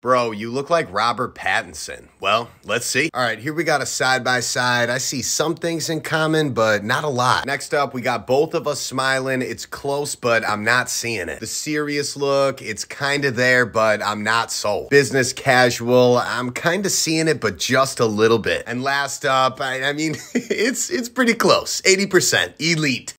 Bro, you look like Robert Pattinson. Well, let's see. All right, here we got a side by side. I see some things in common, but not a lot. Next up, we got both of us smiling. It's close, but I'm not seeing it. The serious look, it's kind of there, but I'm not sold. Business casual, I'm kind of seeing it, but just a little bit. And last up, I mean, it's pretty close. 80%, elite.